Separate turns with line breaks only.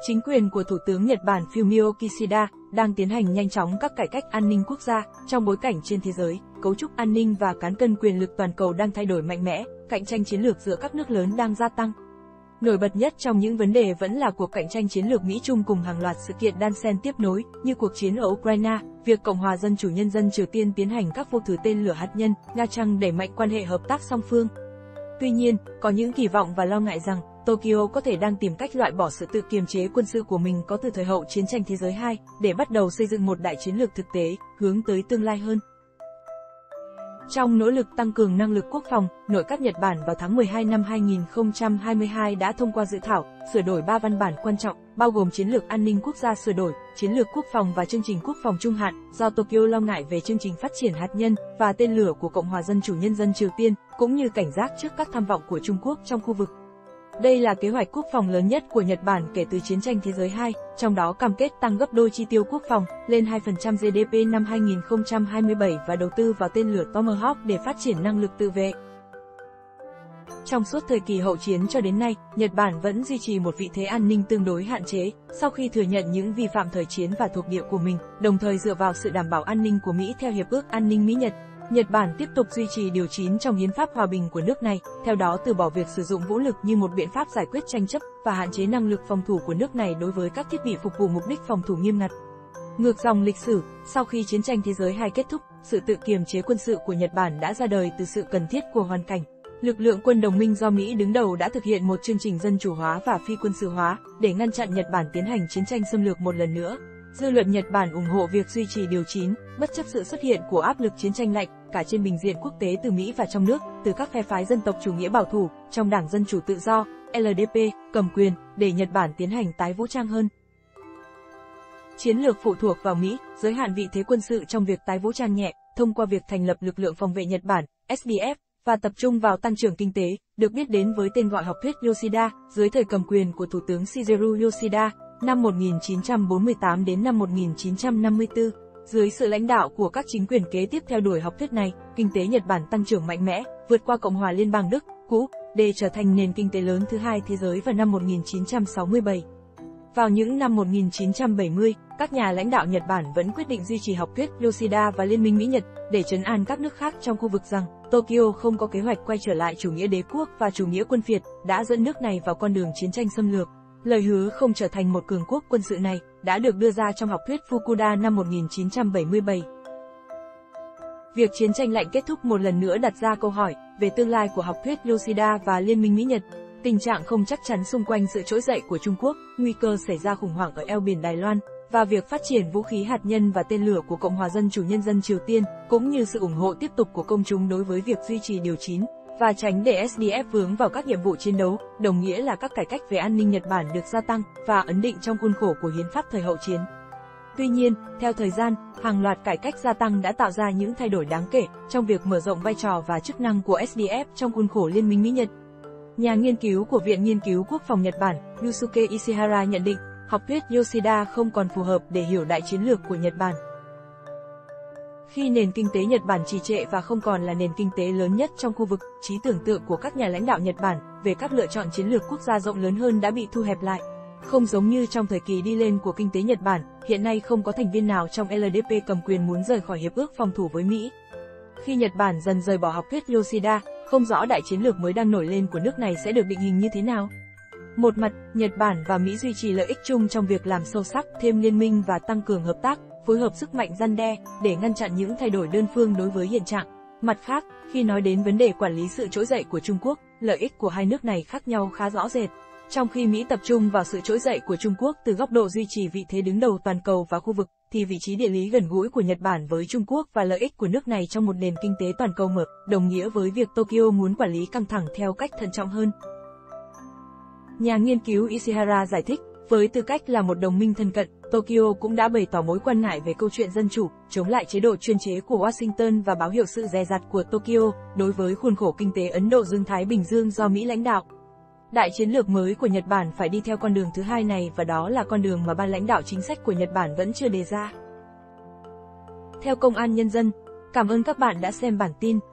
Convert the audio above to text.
Chính quyền của Thủ tướng Nhật Bản Fumio Kishida đang tiến hành nhanh chóng các cải cách an ninh quốc gia, trong bối cảnh trên thế giới, cấu trúc an ninh và cán cân quyền lực toàn cầu đang thay đổi mạnh mẽ, cạnh tranh chiến lược giữa các nước lớn đang gia tăng. Nổi bật nhất trong những vấn đề vẫn là cuộc cạnh tranh chiến lược Mỹ-Trung cùng hàng loạt sự kiện đan xen tiếp nối, như cuộc chiến ở Ukraine, việc Cộng hòa Dân chủ Nhân dân Triều Tiên tiến hành các vô thử tên lửa hạt nhân, Nga Trăng đẩy mạnh quan hệ hợp tác song phương. Tuy nhiên, có những kỳ vọng và lo ngại rằng Tokyo có thể đang tìm cách loại bỏ sự tự kiềm chế quân sự của mình có từ thời hậu chiến tranh thế giới 2, để bắt đầu xây dựng một đại chiến lược thực tế, hướng tới tương lai hơn. Trong nỗ lực tăng cường năng lực quốc phòng, nội các Nhật Bản vào tháng 12 năm 2022 đã thông qua dự thảo, sửa đổi 3 văn bản quan trọng, bao gồm Chiến lược An ninh Quốc gia sửa đổi, Chiến lược Quốc phòng và Chương trình Quốc phòng trung hạn, do Tokyo lo ngại về chương trình phát triển hạt nhân và tên lửa của Cộng hòa Dân chủ Nhân dân Triều Tiên, cũng như cảnh giác trước các tham vọng của Trung Quốc trong khu vực. Đây là kế hoạch quốc phòng lớn nhất của Nhật Bản kể từ chiến tranh thế giới 2, trong đó cam kết tăng gấp đôi chi tiêu quốc phòng, lên 2% GDP năm 2027 và đầu tư vào tên lửa Tomahawk để phát triển năng lực tự vệ. Trong suốt thời kỳ hậu chiến cho đến nay, Nhật Bản vẫn duy trì một vị thế an ninh tương đối hạn chế, sau khi thừa nhận những vi phạm thời chiến và thuộc địa của mình, đồng thời dựa vào sự đảm bảo an ninh của Mỹ theo Hiệp ước An ninh Mỹ-Nhật. Nhật Bản tiếp tục duy trì điều 9 trong hiến pháp hòa bình của nước này, theo đó từ bỏ việc sử dụng vũ lực như một biện pháp giải quyết tranh chấp và hạn chế năng lực phòng thủ của nước này đối với các thiết bị phục vụ mục đích phòng thủ nghiêm ngặt. Ngược dòng lịch sử, sau khi chiến tranh thế giới 2 kết thúc, sự tự kiềm chế quân sự của Nhật Bản đã ra đời từ sự cần thiết của hoàn cảnh. Lực lượng quân đồng minh do Mỹ đứng đầu đã thực hiện một chương trình dân chủ hóa và phi quân sự hóa để ngăn chặn Nhật Bản tiến hành chiến tranh xâm lược một lần nữa. Dư luận Nhật Bản ủng hộ việc duy trì điều 9, bất chấp sự xuất hiện của áp lực chiến tranh lạnh, cả trên bình diện quốc tế từ Mỹ và trong nước, từ các phe phái dân tộc chủ nghĩa bảo thủ, trong Đảng Dân chủ Tự do, LDP, cầm quyền, để Nhật Bản tiến hành tái vũ trang hơn. Chiến lược phụ thuộc vào Mỹ, giới hạn vị thế quân sự trong việc tái vũ trang nhẹ, thông qua việc thành lập lực lượng phòng vệ Nhật Bản, SDF, và tập trung vào tăng trưởng kinh tế, được biết đến với tên gọi học thuyết Yoshida, dưới thời cầm quyền của Thủ tướng Shigeru Yoshida, năm 1948 đến năm 1954. Dưới sự lãnh đạo của các chính quyền kế tiếp theo đuổi học thuyết này, kinh tế Nhật Bản tăng trưởng mạnh mẽ, vượt qua Cộng hòa Liên bang Đức, cũ, để trở thành nền kinh tế lớn thứ hai thế giới vào năm 1967. Vào những năm 1970, các nhà lãnh đạo Nhật Bản vẫn quyết định duy trì học thuyết Yoshida và Liên minh Mỹ-Nhật, để trấn an các nước khác trong khu vực rằng Tokyo không có kế hoạch quay trở lại chủ nghĩa đế quốc và chủ nghĩa quân phiệt, đã dẫn nước này vào con đường chiến tranh xâm lược. Lời hứa không trở thành một cường quốc quân sự này đã được đưa ra trong học thuyết Fukuda năm 1977. Việc chiến tranh lạnh kết thúc một lần nữa đặt ra câu hỏi về tương lai của học thuyết Yoshida và Liên minh Mỹ-Nhật. Tình trạng không chắc chắn xung quanh sự trỗi dậy của Trung Quốc, nguy cơ xảy ra khủng hoảng ở eo biển Đài Loan, và việc phát triển vũ khí hạt nhân và tên lửa của Cộng hòa Dân chủ Nhân dân Triều Tiên, cũng như sự ủng hộ tiếp tục của công chúng đối với việc duy trì điều 9, và tránh để SDF vướng vào các nhiệm vụ chiến đấu, đồng nghĩa là các cải cách về an ninh Nhật Bản được gia tăng và ấn định trong khuôn khổ của hiến pháp thời hậu chiến. Tuy nhiên, theo thời gian, hàng loạt cải cách gia tăng đã tạo ra những thay đổi đáng kể trong việc mở rộng vai trò và chức năng của SDF trong khuôn khổ Liên minh Mỹ-Nhật. Nhà nghiên cứu của Viện Nghiên cứu Quốc phòng Nhật Bản, Yusuke Ishihara nhận định, học thuyết Yoshida không còn phù hợp để hiểu đại chiến lược của Nhật Bản. Khi nền kinh tế Nhật Bản trì trệ và không còn là nền kinh tế lớn nhất trong khu vực, trí tưởng tượng của các nhà lãnh đạo Nhật Bản về các lựa chọn chiến lược quốc gia rộng lớn hơn đã bị thu hẹp lại. Không giống như trong thời kỳ đi lên của kinh tế Nhật Bản, hiện nay không có thành viên nào trong LDP cầm quyền muốn rời khỏi hiệp ước phòng thủ với Mỹ. Khi Nhật Bản dần rời bỏ học thuyết Yoshida, không rõ đại chiến lược mới đang nổi lên của nước này sẽ được định hình như thế nào. Một mặt, Nhật Bản và Mỹ duy trì lợi ích chung trong việc làm sâu sắc thêm liên minh và tăng cường hợp tác, phối hợp sức mạnh răn đe, để ngăn chặn những thay đổi đơn phương đối với hiện trạng. Mặt khác, khi nói đến vấn đề quản lý sự trỗi dậy của Trung Quốc, lợi ích của hai nước này khác nhau khá rõ rệt. Trong khi Mỹ tập trung vào sự trỗi dậy của Trung Quốc từ góc độ duy trì vị thế đứng đầu toàn cầu và khu vực, thì vị trí địa lý gần gũi của Nhật Bản với Trung Quốc và lợi ích của nước này trong một nền kinh tế toàn cầu mở, đồng nghĩa với việc Tokyo muốn quản lý căng thẳng theo cách thận trọng hơn. Nhà nghiên cứu Ishihara giải thích, với tư cách là một đồng minh thân cận, Tokyo cũng đã bày tỏ mối quan ngại về câu chuyện dân chủ, chống lại chế độ chuyên chế của Washington và báo hiệu sự dè dặt của Tokyo đối với khuôn khổ kinh tế Ấn Độ Dương-Thái Bình Dương do Mỹ lãnh đạo. Đại chiến lược mới của Nhật Bản phải đi theo con đường thứ hai này, và đó là con đường mà ban lãnh đạo chính sách của Nhật Bản vẫn chưa đề ra. Theo Công an Nhân dân, cảm ơn các bạn đã xem bản tin.